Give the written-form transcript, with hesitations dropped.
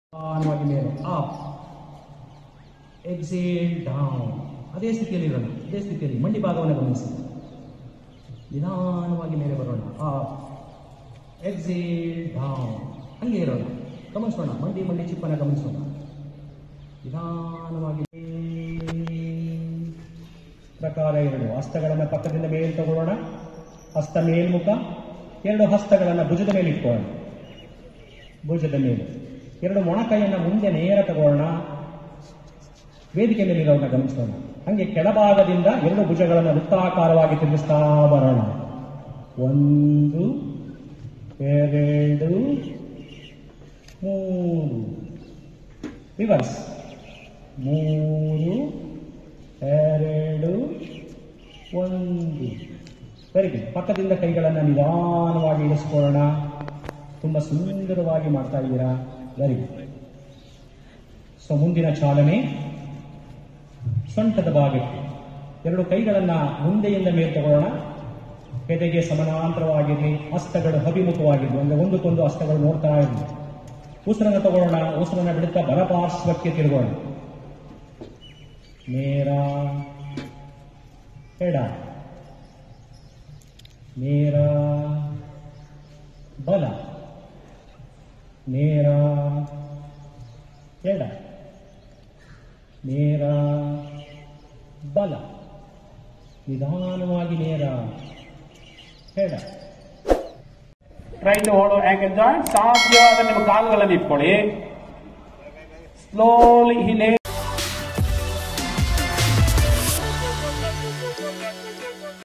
ನಿಧಾನವಾಗಿ ಮೇಲೆ up, exhale down. ಅದೇ ಸ್ಥಿತಿಯಲ್ಲಿ ಇರೋಣ, ಅದೇ ಸ್ಥಿತಿಯಲ್ಲಿ ಮಂಡಿ ಭಾಗವನ್ನು ಗಮನಿಸಿ. ನಿಧಾನವಾಗಿ ಮೇಲೆ ಬರೋಣ, ಅಪ್, ಎಕ್ಸೇಲ್ ಡೌನ್. ಹಂಗೆ ಇರೋಣ, ಗಮನಿಸೋಣ. ಮಂಡಿ ಚಿಪ್ಪನ್ನು ಗಮನಿಸೋಣ. ನಿಧಾನವಾಗಿ ಪ್ರಕಾರ ಎರಡು ಹಸ್ತಗಳನ್ನು ಪಕ್ಕದಿಂದ ಮೇಲೆ ತಗೊಳ್ಳೋಣ. ಹಸ್ತ ಮೇಲ್ಮುಖ, ಎರಡು ಹಸ್ತಗಳನ್ನು ಭುಜದ ಮೇಲೆ ಇಟ್ಕೊಳ್ಳೋಣ. ಭುಜದ ಮೇಲೆ ಎರಡು ಮೊಣಕೈಯನ್ನು ಮುಂದೆ ನೇರ ತಗೊಳ್ಳೋಣ. ವೇದಿಕೆ ಮೇಲಿರೋಣ ಗಮನಿಸೋಣ. ಹಂಗೆ ಕೆಳಭಾಗದಿಂದ ಎರಡು ಭುಜಗಳನ್ನು ವೃತ್ತಾಕಾರವಾಗಿ ತಿರುಗಿಸ್ತಾ ಬರೋಣ. 1 2 3 ರಿವರ್ಸ್. 3 2 1. Very good. ಪಕ್ಕದಿಂದ ಕೈಗಳನ್ನು ನಿಧಾನವಾಗಿ ಇಳಿಸ್ಕೊಳ್ಳೋಣ. ತುಂಬಾ ಸುಂದರವಾಗಿ ಮಾಡ್ತಾ ಇದ್ದೀರಾ. Very good. ಸೊ ಮುಂದಿನ ಚಾಲನೆ ಸೊಂಟದ ಭಾಗಕ್ಕೆ ಎರಡು ಕೈಗಳನ್ನ ಮುಂದೆಯಿಂದ ಮೇಲೆ ತಗೊಳ್ಳೋಣ. ಎದೆಗೆ ಸಮಾನಾಂತರವಾಗಿರಲಿ, ಹಸ್ತಗಳು ಅಭಿಮುಖವಾಗಿರಲಿ, ಅಂದ್ರೆ ಒಂದಕ್ಕೊಂದು ಹಸ್ತಗಳು ನೋಡ್ತಾ ಇರಲಿ. ಉಸಿರನ್ನು ತಗೊಳ್ಳೋಣ. ಉಸಿರನ್ನು ಬಿಡುತ್ತಾ ಬಲಪಾರ್ಶ್ವಕ್ಕೆ ತಿರುಗೋಣ. ನೇರ ಎಡ, ನೇರ ಬಲ, ನೇರ ಎಡ, ನೇರ ಬಲ, ನಿಧಾನವಾಗಿ ನೇರ ಎಡ. Try to hold ankle joint. ಸಾಧ್ಯವಾದ ನಿಮ್ಮ ಕಾಲುಗಳನ್ನು ಇಟ್ಕೊಳ್ಳಿ. ಸ್ಲೋಲಿ ಹಿಲೇ